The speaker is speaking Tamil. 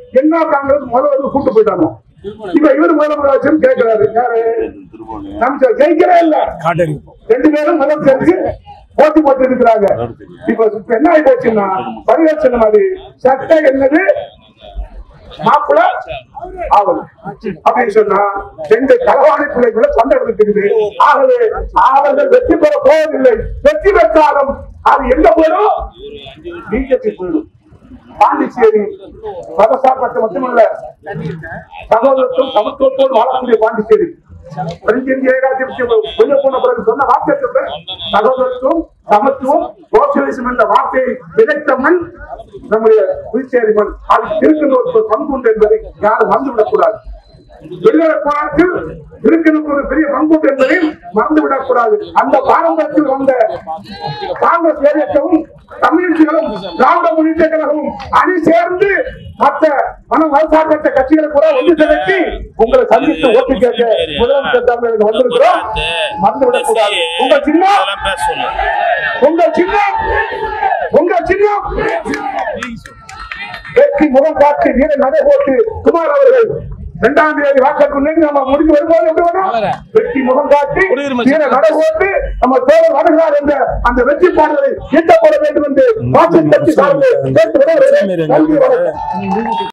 என்ன காங்கிரஸ் முதல்ல கூட்டு போயிட்டாங்க. இப்ப இவரு முதலமைச்சர் கேட்கிறாரு, யாரு நம்ம ஜெயிக்கிறே இல்ல, 2 பேரும் முதலமைச்சருக்கு போட்டி போட்டு இருக்கிறாங்க. இப்ப என்ன ஆகி போச்சுன்னா பரிவர்த்தனை மாதிரி சட்டம் என்னது மாப்பிள்ள ஆவல் அப்படின்னு சொன்னா 2 களவாணி பிள்ளைகளை கொண்டாடுறது. ஆகவே அவர்கள் வெற்றி பெற போவதில்லை. வெற்றி பெற்றாலும் அது எங்க போயிடும்? பிஜேபி போயிடும். பாண்டிச்சேரி மதசார்பற்ற மட்டுமல்ல, சகோதரத்துவம் சமத்துவத்தோடு வாழக்கூடிய பாண்டிச்சேரி கொஞ்சம் போன பிறகு சொன்ன வார்த்தை சகோதரத்துவம் சமத்துவம் சோசியலிசம் என்ற வார்த்தையை விதைத்த மண் நம்முடைய புதுச்சேரி மண். அதுக்கு இருக்கிற ஒரு பங்கு உண்டு என்பதை யாரும் மறந்துவிடக் கூடாது. விடுதலை போராட்டத்தில் இருக்கிறது ஒரு பெரிய பங்கு என்பதை மறந்துவிடக் கூடாது. அந்த பாரம்பரியத்தில் வந்த காங்கிரஸ் இயக்கமும் கம்யூனிஸ்டுகளும் திராவிட முன்னேற்ற கழகமும் அணி சேர்ந்து மற்ற மதசார்பற்ற கட்சிகளை கூட ஒன்று திரட்டி உங்களை சந்தித்து ஓட்டு கேட்க முதலமைச்சர் தமிழக வந்திருக்கிறோம். மறந்துவிடக் கூடாது. உங்க சின்னம் வெற்றி முகம் காட்டி வீர நடை போட்டு குமார் அவர்கள் 2ஆம் தேதி வாக்குறுதி நம்ம முடிஞ்சு வரும்போது வெற்றி முகம் காட்டி வீர நடை போட்டு நம்ம தோழர் வருகிறார் என்ற அந்த வெற்றி பாடலை எட்டப்பட வேண்டும் என்று